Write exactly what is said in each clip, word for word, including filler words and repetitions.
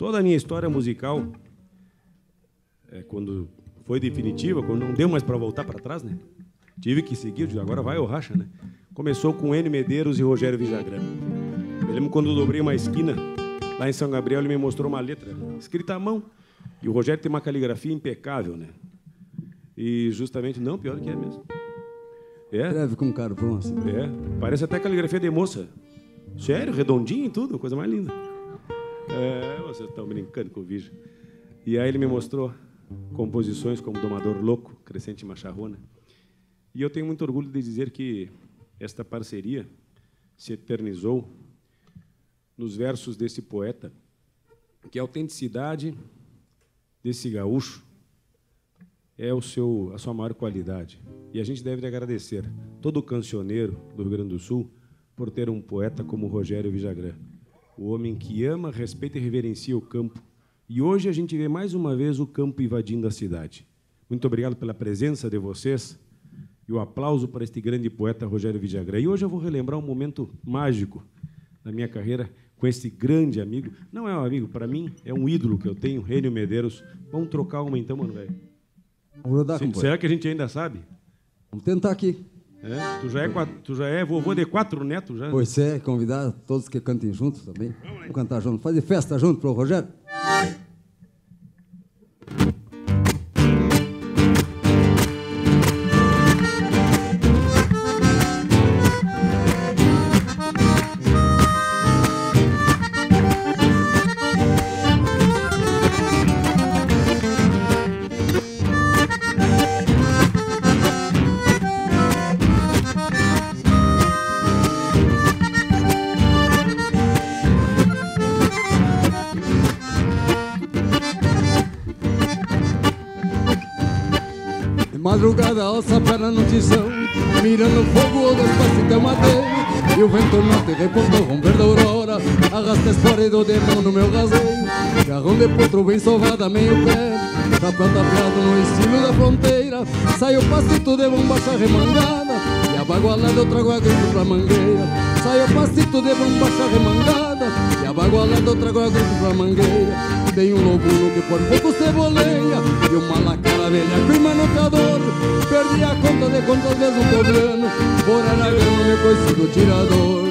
toda a minha história musical, é, quando foi definitiva, quando não deu mais para voltar para trás, né? Tive que seguir, digo, agora vai ou racha, né? Começou com Enio Medeiros e Rogério Villagrán. Eu lembro quando eu dobrei uma esquina, lá em São Gabriel, ele me mostrou uma letra escrita à mão. E o Rogério tem uma caligrafia impecável, né? E justamente, não, pior que é mesmo. É. Escreve com carvão, assim. É, parece até caligrafia de moça. Sério, redondinho e tudo, coisa mais linda. É, vocês estão brincando com o vídeo. E aí ele me mostrou composições como Domador Louco, Crescente Macharrona. E eu tenho muito orgulho de dizer que esta parceria se eternizou nos versos desse poeta, que a autenticidade desse gaúcho é o seu, a sua maior qualidade. E a gente deve agradecer todo cancioneiro do Rio Grande do Sul por ter um poeta como Rogério Villagrán, o homem que ama, respeita e reverencia o campo. E hoje a gente vê mais uma vez o campo invadindo a cidade. Muito obrigado pela presença de vocês e o aplauso para este grande poeta Rogério Villagrán. E hoje eu vou relembrar um momento mágico da minha carreira com esse grande amigo. Não é um amigo, para mim é um ídolo que eu tenho, Enio Medeiros. Vamos trocar uma então, mano, velho? Será que a gente ainda sabe? Vamos tentar aqui. É? Tu, já é, tu já é vovô de quatro netos, já? Pois é, convidar todos que cantem juntos também. Vamos cantar junto. Fazer festa junto pro Rogério. Madrugada, alça para no tizão, mirando fogo ou despacio de madeira. E o vento norte repontou com verde aurora, arrasta esporedo de mão no meu raseio. Garrão de potro bem sovado a meio pé, chapéu tapeado no estilo da fronteira. Sai o passito de bombacha remangada, e abagualado eu trago a grito pra mangueira. Sai o passito de bombacha remangada, e abagualado eu trago a grito pra mangueira. Tem um lobuno que por pouco ceboleia, e uma lacara velha com manocador. Perdi a conta de quantas vezes o cobrando, por Aragão meu conhecido tirador.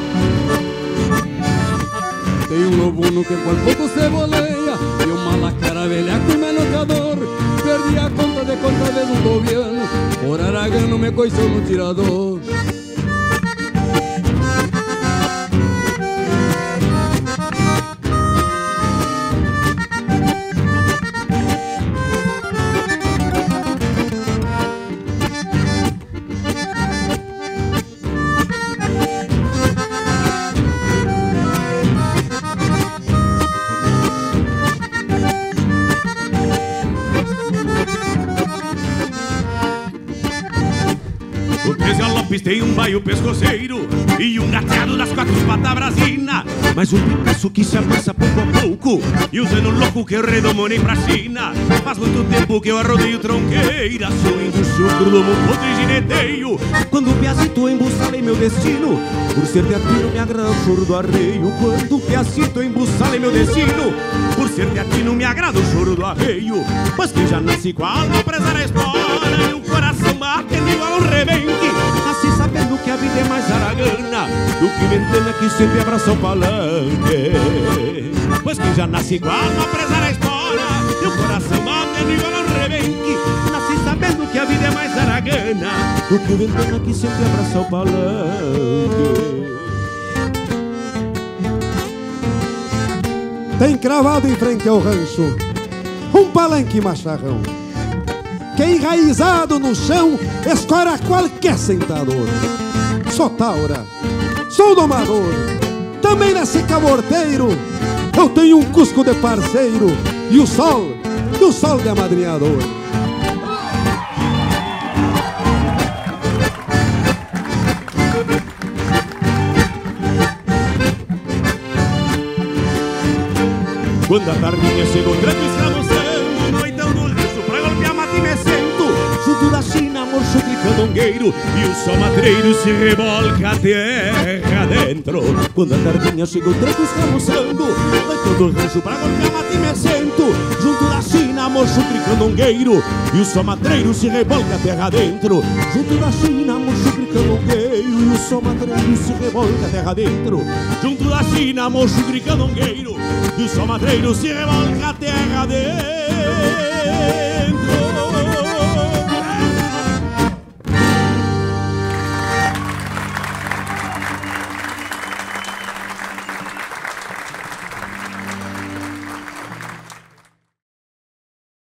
Tem um lobuno que por pouco ceboleia, e uma lacara velha com manocador. Perdi a conta de quantas vezes o cobrando, por Aragão meu conhecido tirador. Tem um baio pescoceiro e um gateado das quatro patas brasina, mas um Picasso que se avança pouco a pouco e usando louco que eu redomorei pra China. Faz muito tempo que eu arrodeio tronqueira, sou índio crudo, um podre e gineteio. Quando o piazito embussalei meu destino, por ser teatino me agrada o choro do arreio. Quando o piazito embussalei meu destino, por ser teatino me agrada o choro do arreio. Pois que já nasci com a alma presa na espora e o coração batendo igual um rebenque. Nasci sabendo que a vida é mais aragana do que ventana que sempre abraça o palanque. Pois que já nasci com a alma presa na espora e o coração batendo igual um rebenque. Nasci sabendo que a vida é mais aragana do que ventana que sempre abraça o palanque. Tem cravado em frente ao rancho um palanque macharrão que enraizado no chão escora qualquer sentador. Sou taura, sou domador, também nasci caborteiro. Eu tenho um cusco de parceiro e o sol, e o sol de amadrinhador. Quando a tardinha chegou, tranco escravocando, noitão do rancho pra golpear mata e me sento. Junto da China, morcho candongueiro e o sol madreiro se revolca a terra dentro. Quando a tardinha chega o tranco escamuçando, vai todo o rancho pra golpear mate mecento. Junto da China, mocho tricandongueiro e o sol madreiro se revolca a terra dentro. Junto da China, mocho tricandongueiro e o sol madreiro se revolca a terra dentro. Junto da China, mocho tricandongueiro e o sol madreiro se revolca a terra dentro.